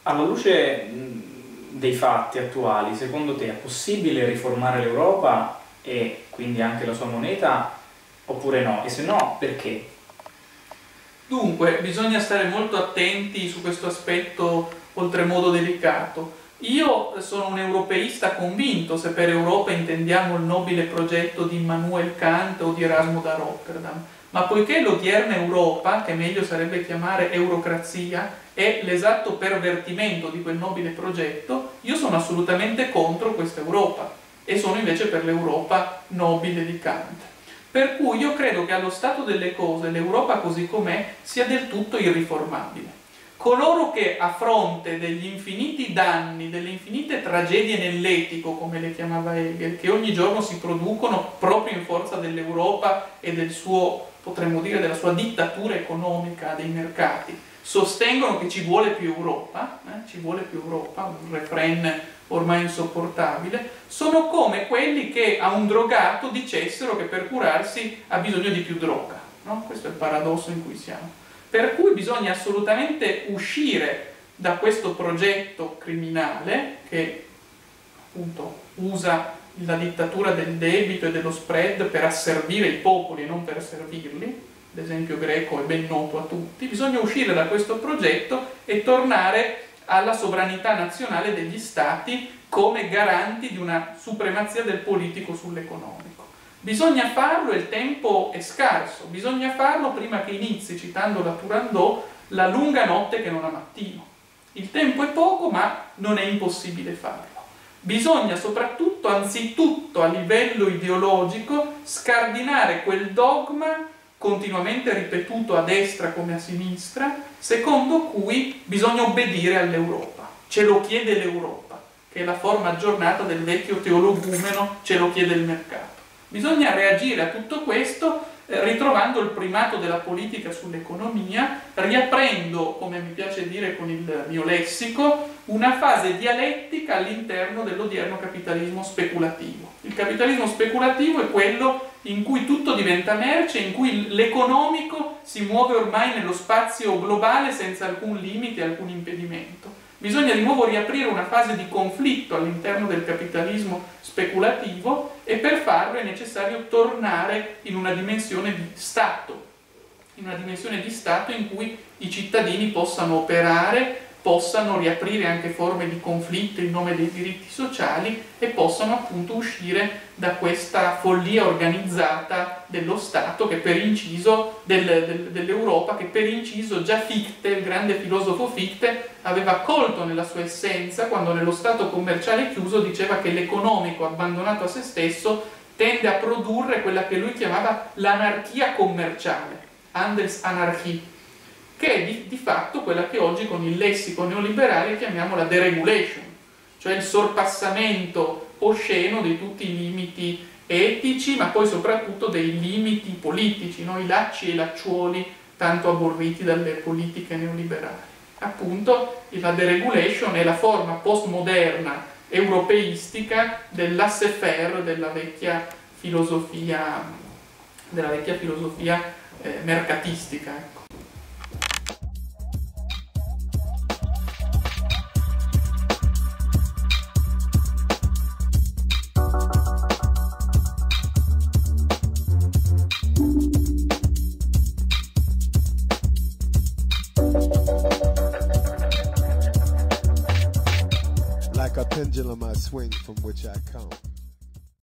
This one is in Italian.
Alla luce dei fatti attuali, secondo te è possibile riformare l'Europa e quindi anche la sua moneta oppure no? E se no, perché? Dunque, bisogna stare molto attenti su questo aspetto oltremodo delicato. Io sono un europeista convinto, se per Europa intendiamo il nobile progetto di Immanuel Kant o di Erasmo da Rotterdam, ma poiché l'odierna Europa, che meglio sarebbe chiamare eurocrazia, è l'esatto pervertimento di quel nobile progetto, io sono assolutamente contro questa Europa e sono invece per l'Europa nobile di Kant. Per cui io credo che allo stato delle cose l'Europa così com'è sia del tutto irriformabile. Coloro che a fronte degli infiniti danni, delle infinite tragedie nell'etico, come le chiamava Hegel, che ogni giorno si producono proprio in forza dell'Europa e del suo, potremmo dire, della sua dittatura economica dei mercati, sostengono che ci vuole più Europa, un refrain ormai insopportabile, sono come quelli che a un drogato dicessero che per curarsi ha bisogno di più droga, no? Questo è il paradosso in cui siamo. Per cui bisogna assolutamente uscire da questo progetto criminale che appunto usa la dittatura del debito e dello spread per asservire i popoli e non per servirli. L'esempio greco è ben noto a tutti. Bisogna uscire da questo progetto e tornare alla sovranità nazionale degli stati come garanti di una supremazia del politico sull'economico. Bisogna farlo e il tempo è scarso, bisogna farlo prima che inizi, citando la Turandot, la lunga notte che non ha mattino. Il tempo è poco, ma non è impossibile farlo. Bisogna soprattutto, anzitutto a livello ideologico, scardinare quel dogma continuamente ripetuto a destra come a sinistra, secondo cui bisogna obbedire all'Europa. Ce lo chiede l'Europa, che è la forma aggiornata del vecchio teologumeno, ce lo chiede il mercato. Bisogna reagire a tutto questo ritrovando il primato della politica sull'economia, riaprendo, come mi piace dire con il mio lessico, una fase dialettica all'interno dell'odierno capitalismo speculativo. Il capitalismo speculativo è quello in cui tutto diventa merce, in cui l'economico si muove ormai nello spazio globale senza alcun limite, alcun impedimento. Bisogna di nuovo riaprire una fase di conflitto all'interno del capitalismo speculativo e per farlo è necessario tornare in una dimensione di Stato, in cui i cittadini possano operare, possano riaprire anche forme di conflitto in nome dei diritti sociali e possano appunto uscire da questa follia organizzata dello Stato che per inciso, dell'Europa, che per inciso già Fichte, il grande filosofo Fichte, aveva colto nella sua essenza quando nello Stato commerciale chiuso diceva che l'economico abbandonato a se stesso tende a produrre quella che lui chiamava l'anarchia commerciale, Handelsanarchie, che è di fatto quella che oggi con il lessico neoliberale chiamiamo la deregulation, cioè il sorpassamento osceno di tutti i limiti etici, ma poi soprattutto dei limiti politici, no? I lacci e i lacciuoli tanto aborriti dalle politiche neoliberali. Appunto, la deregulation è la forma postmoderna europeistica del laissez-faire della vecchia filosofia mercatistica, ecco. Like a pendulum I swing from which I come.